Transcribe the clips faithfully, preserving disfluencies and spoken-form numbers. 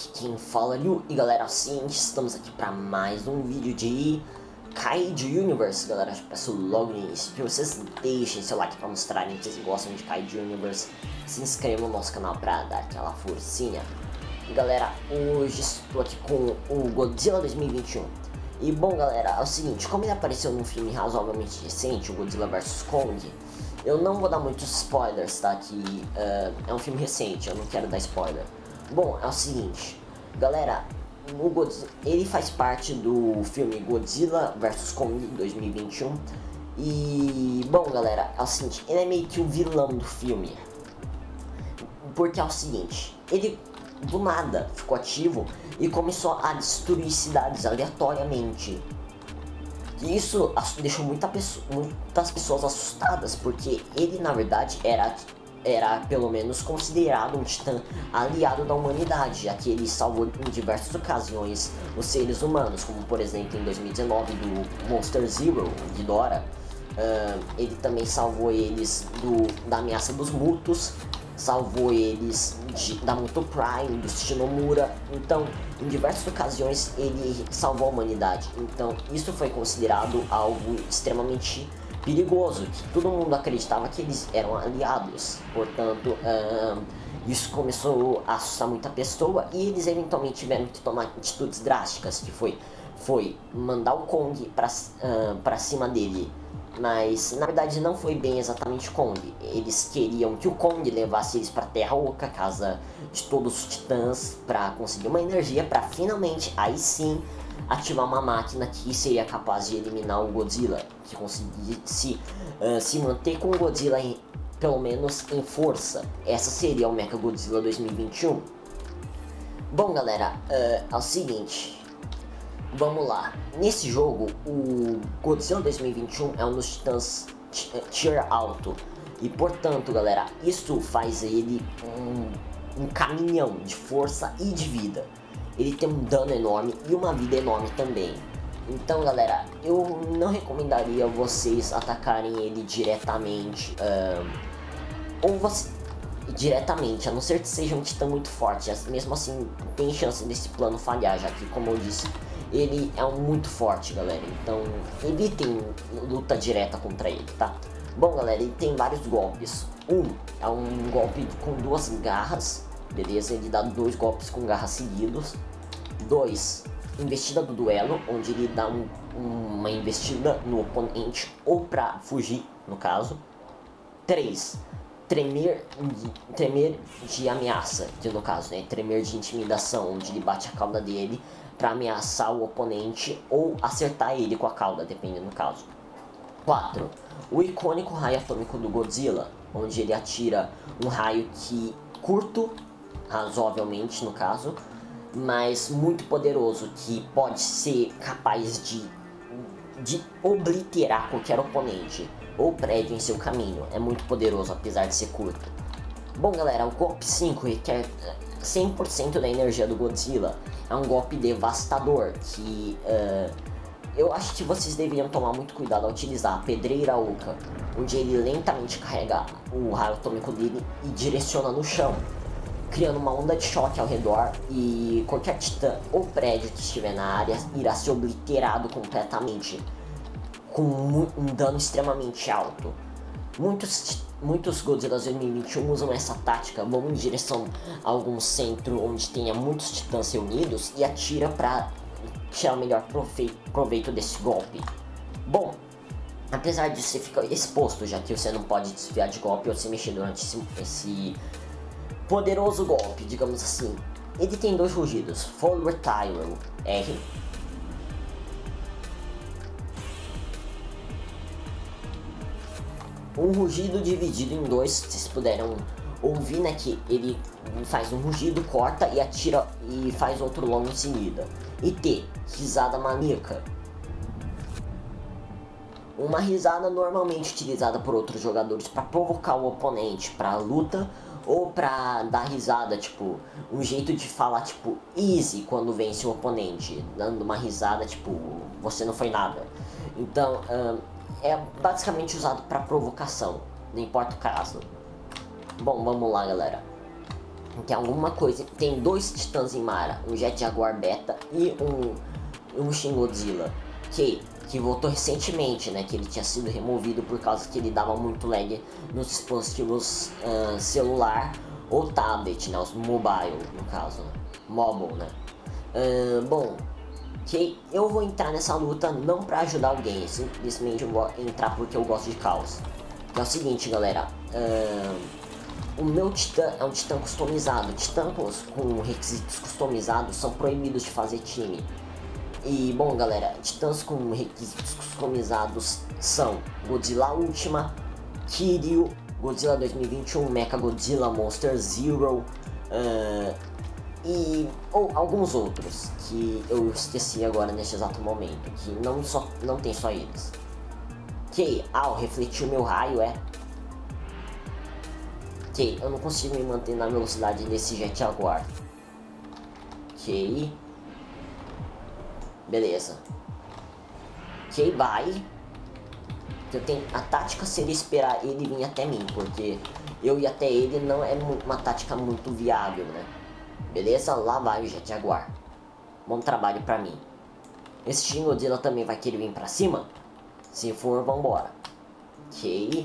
aqui quem fala é Liu, e galera, assim, estamos aqui para mais um vídeo de Kaiju Universe, galera. Eu peço logo no início que vocês deixem seu like para mostrarem que vocês gostam de Kaiju Universe, se inscrevam no nosso canal para dar aquela forcinha. E galera, hoje estou aqui com o Godzilla dois mil e vinte e um. E bom galera, é o seguinte, como ele apareceu num filme razoavelmente recente, o Godzilla versus. Kong, eu não vou dar muitos spoilers, tá? Que uh, é um filme recente, eu não quero dar spoiler. Bom, é o seguinte, galera, o Godzilla, ele faz parte do filme Godzilla versus. Kong dois mil e vinte e um. E, bom galera, é o seguinte, ele é meio que o vilão do filme. Porque é o seguinte, ele do nada ficou ativo e começou a destruir cidades aleatoriamente. E isso deixou muita pessoa, muitas pessoas assustadas, porque ele na verdade era, era pelo menos considerado um titã aliado da humanidade, já que ele salvou em diversas ocasiões os seres humanos, como por exemplo em dois mil e dezenove do Monster Zero, de Dora. Uh, ele também salvou eles do, da ameaça dos Mutos, salvou eles de, da Muto Prime, do Shinomura. Então, em diversas ocasiões, ele salvou a humanidade. Então, isso foi considerado algo extremamente perigoso, que todo mundo acreditava que eles eram aliados. Portanto, uh, isso começou a assustar muita pessoa e eles eventualmente tiveram que tomar atitudes drásticas, que foi, foi mandar o Kong para uh, para cima dele. Mas na verdade não foi bem exatamente Kong. Eles queriam que o Kong levasse eles para a Terra Oca, casa de todos os titãs, para conseguir uma energia para finalmente aí sim ativar uma máquina que seria capaz de eliminar o Godzilla, que conseguisse uh, se manter com o Godzilla em, pelo menos em força. Essa seria o Mechagodzilla dois mil e vinte e um. Bom galera, uh, é o seguinte. Vamos lá, nesse jogo o Godzilla dois mil e vinte e um é um dos titãs tier alto. E portanto galera, isso faz ele um, um caminhão de força e de vida. Ele tem um dano enorme e uma vida enorme também. Então galera, eu não recomendaria vocês atacarem ele diretamente. Um, ou você... diretamente, a não ser que seja um titã muito forte. Mesmo assim tem chance desse plano falhar, já que, como eu disse, ele é um muito forte, galera. Então evitem luta direta contra ele, tá? Bom galera, ele tem vários golpes. Um é um golpe com duas garras, beleza? Ele dá dois golpes com garras seguidos. Dois, investida do duelo, onde ele dá um, uma investida no oponente ou pra fugir, no caso. Três, tremer de, tremer de ameaça, que no caso, né, tremer de intimidação, onde ele bate a cauda dele para ameaçar o oponente ou acertar ele com a cauda, dependendo do caso. quatro. O icônico raio atômico do Godzilla, onde ele atira um raio que curto, razoavelmente no caso, mas muito poderoso, que pode ser capaz de, de obliterar qualquer oponente ou prédio em seu caminho. É muito poderoso, apesar de ser curto. Bom galera, o golpe cinco requer cem por cento da energia do Godzilla. É um golpe devastador que uh, eu acho que vocês deveriam tomar muito cuidado ao utilizar a Pedreira Oca, onde ele lentamente carrega o raio atômico dele e direciona no chão, criando uma onda de choque ao redor, e qualquer titã ou prédio que estiver na área irá ser obliterado completamente, com um dano extremamente alto. Muitos, muitos Godzilla dois mil e vinte e um usam essa tática, vão em direção a algum centro onde tenha muitos titãs reunidos e atira para tirar o melhor proveito, proveito desse golpe. Bom, apesar disso você fica exposto, já que você não pode desviar de golpe ou se mexer durante esse, esse poderoso golpe, digamos assim. Ele tem dois rugidos, Full Retire R, um rugido dividido em dois, se vocês puderam ouvir, né, que ele faz um rugido, corta e atira e faz outro longo em seguida. E T, risada maníaca. Uma risada normalmente utilizada por outros jogadores para provocar o oponente para luta ou para dar risada, tipo, um jeito de falar tipo easy quando vence o oponente, dando uma risada tipo, você não foi nada. Então, um, é basicamente usado para provocação, não importa o caso. Bom, vamos lá galera. Tem alguma coisa. Tem dois titãs em Mara, um Jet Jaguar Beta e um, um Shin Godzilla. Que, que voltou recentemente, né? Que ele tinha sido removido por causa que ele dava muito lag nos dispositivos uh, celular ou tablet, né? Os mobile, no caso, né? Mobile, né? Uh, bom, que eu vou entrar nessa luta não pra ajudar alguém, simplesmente eu vou entrar porque eu gosto de caos. Que é o seguinte, galera. Uh, O meu titã é um titã customizado. Titãs com requisitos customizados são proibidos de fazer time. E bom, galera, titãs com requisitos customizados são Godzilla Ultima, Kiryu, Godzilla dois mil e vinte e um, Mechagodzilla Monster Zero uh, e ou alguns outros que eu esqueci agora neste exato momento, que não, só, não tem só eles. Que, ah, refletiu meu raio, é? Ok, eu não consigo me manter na velocidade desse Jet Jaguar. Ok. Beleza. Ok, vai. Eu tenho, a tática seria esperar ele vir até mim, porque eu ir até ele não é uma tática muito viável, né? Beleza, lá vai o Jet Jaguar. Bom trabalho pra mim. Esse Shin Godzilla também vai querer vir pra cima? Se for, vambora. Ok.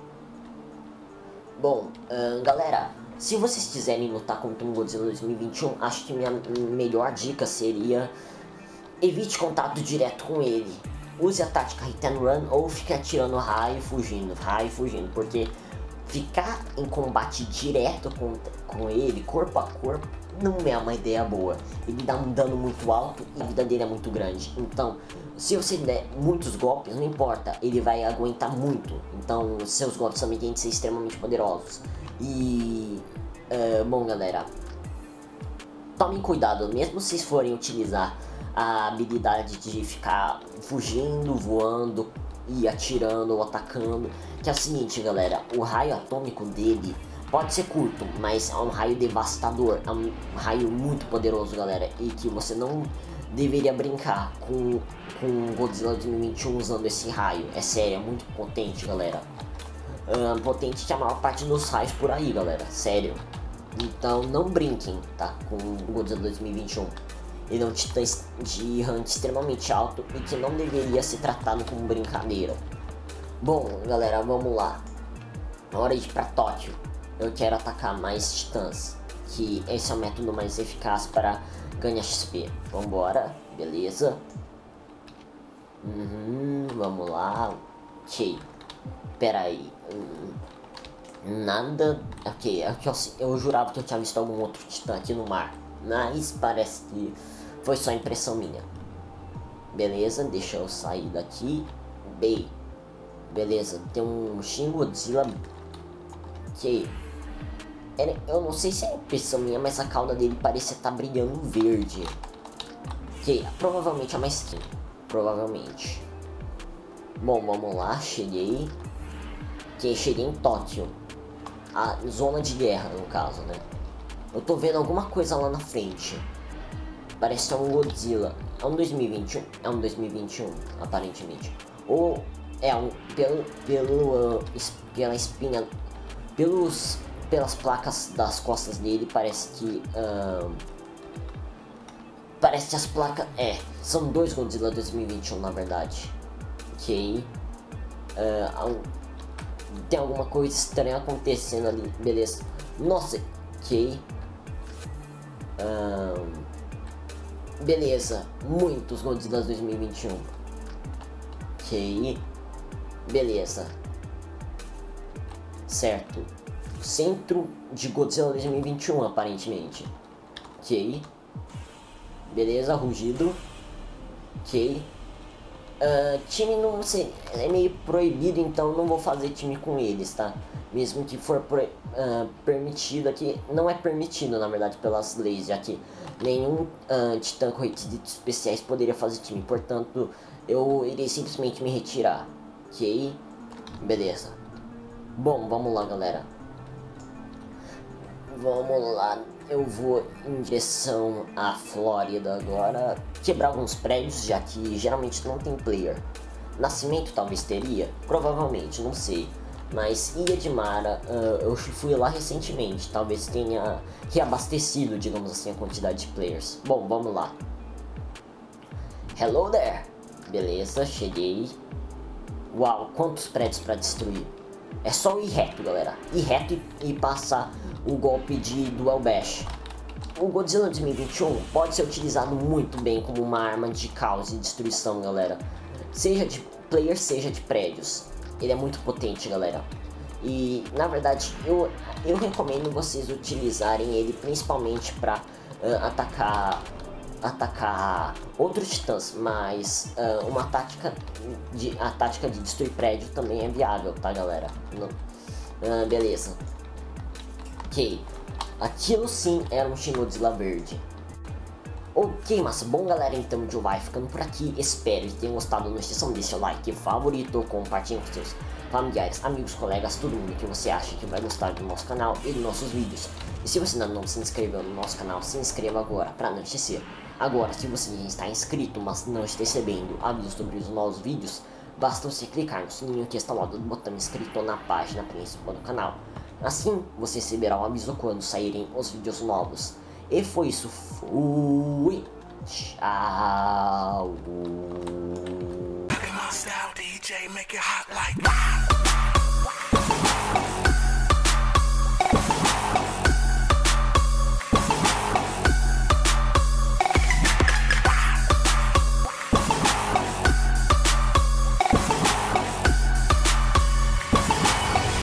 Bom, uh, galera, se vocês quiserem lutar contra um Godzilla dois mil e vinte e um, acho que minha melhor dica seria evite contato direto com ele. Use a tática hit and run ou fique atirando raio e fugindo, raio e fugindo, porque ficar em combate direto com, com ele, corpo a corpo, não é uma ideia boa. Ele dá um dano muito alto e a vida dele é muito grande. Então, se você der muitos golpes, não importa, ele vai aguentar muito. Então, seus golpes também têm que ser extremamente poderosos. E, uh, bom, galera, tomem cuidado, mesmo se vocês forem utilizar a habilidade de ficar fugindo, voando e atirando ou atacando. Que é o seguinte, galera, o raio atômico dele pode ser curto, mas é um raio devastador, é um raio muito poderoso, galera, e que você não deveria brincar com, com Godzilla dois mil e vinte e um usando esse raio. É sério, é muito potente, galera. Uh, potente que a maior parte dos raios por aí, galera, sério. Então não brinquem, tá, com Godzilla dois mil e vinte e um. Ele é um titã de rank extremamente alto e que não deveria ser tratado como brincadeira. Bom, galera, vamos lá. Na hora de ir pra Tóquio, eu quero atacar mais titãs, que esse é o método mais eficaz para ganhar X P. Vambora, beleza. Uhum, vamos lá. Ok, pera aí. Hum, nada. Ok, eu, eu jurava que eu tinha visto algum outro titã aqui no mar, mas parece que foi só impressão minha. Beleza, deixa eu sair daqui. Bem, beleza, tem um Shin Godzilla. Que eu não sei se é impressão minha, mas a cauda dele parecia estar tá brilhando verde. Que provavelmente é uma skin. Provavelmente. Bom, vamos lá, cheguei. Que cheguei em Tóquio. A zona de guerra, no caso, né? Eu tô vendo alguma coisa lá na frente. Parece que é um Godzilla. É um dois mil e vinte e um? É um dois mil e vinte e um, aparentemente. Ou é um... Pelo... Pelo... Uh, pela espinha... Pelos... Pelas placas das costas dele, parece que... Uh, parece que as placas... É, são dois Godzilla dois mil e vinte e um, na verdade. Ok. Uh, tem alguma coisa estranha acontecendo ali. Beleza. Nossa, ok. Um, beleza, muitos Godzilla dois mil e vinte e um. Ok. Beleza. Certo. Centro de Godzilla dois mil e vinte e um, aparentemente. Ok. Beleza, rugido. Ok. Uh, time não sei, é meio proibido, então não vou fazer time com eles, tá? Mesmo que for pro, uh, permitido aqui, não é permitido na verdade pelas leis, já que nenhum uh, titã com requisitos especiais poderia fazer time, portanto eu irei simplesmente me retirar, ok? Beleza. Bom, vamos lá, galera. Vamos lá, eu vou em direção à Flórida agora, quebrar alguns prédios, já que geralmente não tem player. Nascimento talvez teria, provavelmente, não sei. Mas Ilha de Mara, uh, eu fui lá recentemente, talvez tenha reabastecido, digamos assim, a quantidade de players. Bom, vamos lá. Hello there! Beleza, cheguei. Uau, quantos prédios para destruir? É só ir reto, galera. Ir reto e, e passar o golpe de Dual Bash. O Godzilla dois mil e vinte e um pode ser utilizado muito bem como uma arma de caos e destruição, galera. Seja de player, seja de prédios. Ele é muito potente, galera. E, na verdade, eu, eu recomendo vocês utilizarem ele principalmente para uh, atacar... atacar outros titãs, mas uh, uma tática de a tática de destruir prédio também é viável, tá, galera? Não. Uh, beleza. Ok, aquilo sim era um Shin Godzilla verde. Ok, massa, bom galera, então eu vai ficando por aqui, espero que tenham gostado, não esqueçam de deixar o like favorito, compartilhem com seus familiares, amigos, colegas, todo mundo que você acha que vai gostar do nosso canal e dos nossos vídeos. E se você ainda não se inscreveu no nosso canal, se inscreva agora, para não esquecer. Agora, se você já está inscrito, mas não está recebendo avisos sobre os novos vídeos, basta você clicar no sininho que está ao lado do botão inscrito na página principal do canal. Assim, você receberá um aviso quando saírem os vídeos novos. E foi isso, fui, tchau.